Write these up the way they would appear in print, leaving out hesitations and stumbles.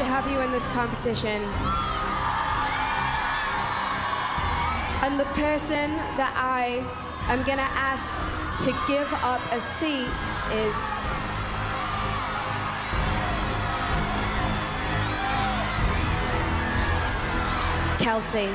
to have you in this competition. And the person that I am going to ask to give up a seat is Kelsey.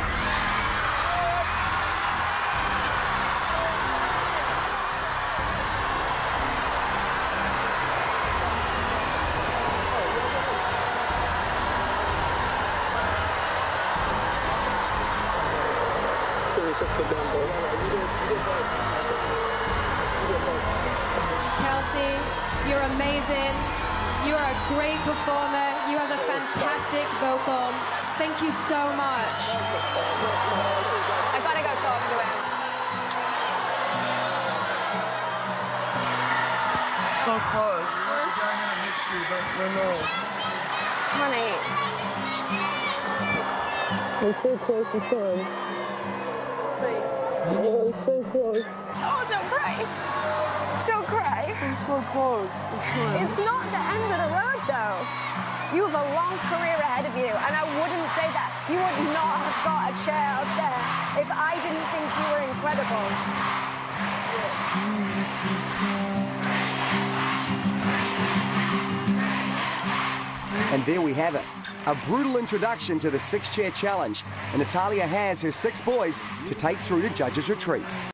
Kelsey, you're amazing. You're a great performer. You have a fantastic vocal. Thank you so much. I gotta go talk to him. So close. Honey. We're so close this time. Oh, it's so close. Oh, don't cry. Don't cry. It's so close. It's not the end of the road, though. You have a long career ahead of you, and I wouldn't say that you would not have got a chair up there if I didn't think you were incredible. And there we have it. A brutal introduction to the 6-chair challenge, and Natalia has her 6 boys to take through to judges' retreats.